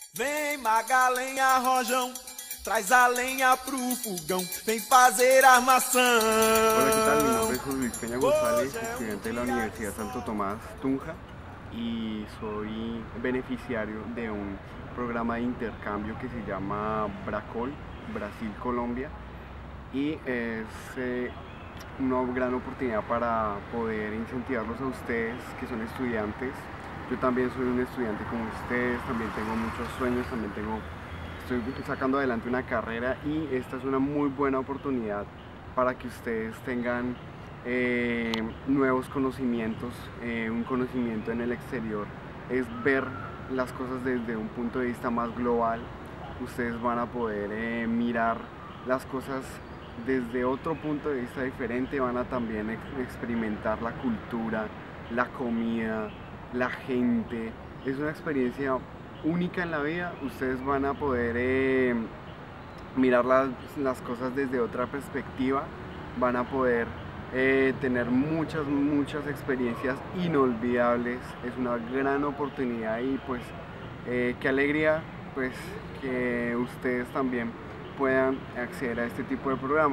Vem Magalenha Rojão, traz a lenha pro fogão, vem fazer armação. Hola, ¿qué tal? Mi nombre es José Luis Peña González, estudiante de la Universidad Santo Tomás Tunja, y soy beneficiario de un programa de intercambio que se llama Bracol, Brasil-Colombia, y es una gran oportunidad para poder incentivarlos a ustedes que son estudiantes. Yo también soy un estudiante como ustedes, también tengo muchos sueños, estoy sacando adelante una carrera, y esta es una muy buena oportunidad para que ustedes tengan nuevos conocimientos. Un conocimiento en el exterior es ver las cosas desde un punto de vista más global. Ustedes van a poder mirar las cosas desde otro punto de vista diferente, van a también experimentar la cultura, la comida, la gente. Es una experiencia única en la vida. Ustedes van a poder mirar las cosas desde otra perspectiva, van a poder tener muchas experiencias inolvidables. Es una gran oportunidad, y pues qué alegría pues que ustedes también puedan acceder a este tipo de programa.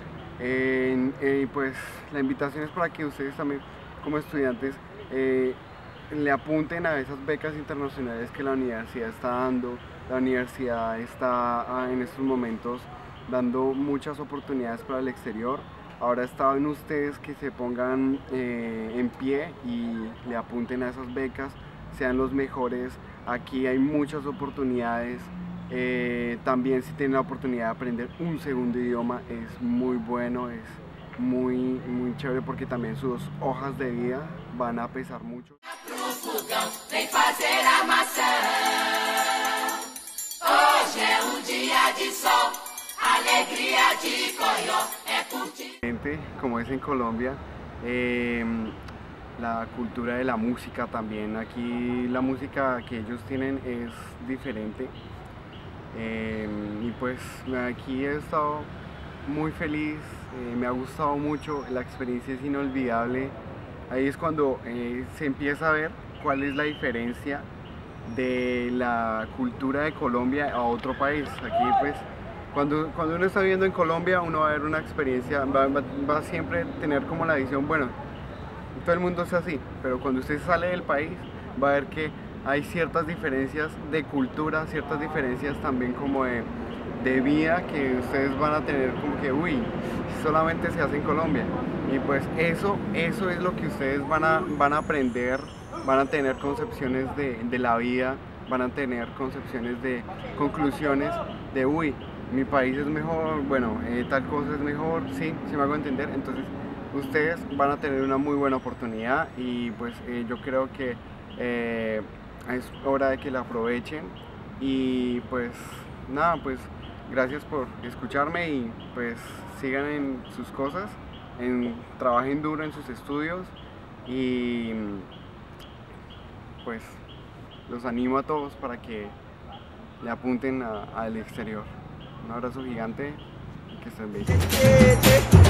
Pues la invitación es para que ustedes también como estudiantes le apunten a esas becas internacionales que la universidad está dando. La universidad está en estos momentos dando muchas oportunidades para el exterior. Ahora está en ustedes que se pongan en pie y le apunten a esas becas, sean los mejores. Aquí hay muchas oportunidades. También si tienen la oportunidad de aprender un segundo idioma, es muy bueno, es muy chévere, porque también sus hojas de vida van a pesar mucho. Vem fazer armação. Hoje é dia de sol, alegría de coió, é curtir. Como es en Colombia, la cultura de la música también. Aquí la música que ellos tienen es diferente. Y pues aquí he estado muy feliz, me ha gustado mucho, la experiencia es inolvidable. Ahí es cuando se empieza a ver cuál es la diferencia de la cultura de Colombia a otro país. Aquí pues cuando uno está viviendo en Colombia, uno va a ver una experiencia, va a siempre tener como la visión, bueno, todo el mundo es así, pero cuando usted sale del país va a ver que hay ciertas diferencias de cultura, ciertas diferencias también como de vida, que ustedes van a tener como que, uy, solamente se hace en Colombia. Y pues eso es lo que ustedes van a aprender, van a tener concepciones de la vida, van a tener concepciones de conclusiones de, uy, mi país es mejor, bueno, tal cosa es mejor, sí, me hago entender. Entonces ustedes van a tener una muy buena oportunidad, y pues yo creo que es hora de que la aprovechen. Y pues nada, pues gracias por escucharme, y pues sigan en sus cosas, trabajen duro en sus estudios, y pues los animo a todos para que le apunten al exterior. Un abrazo gigante y que estén bien.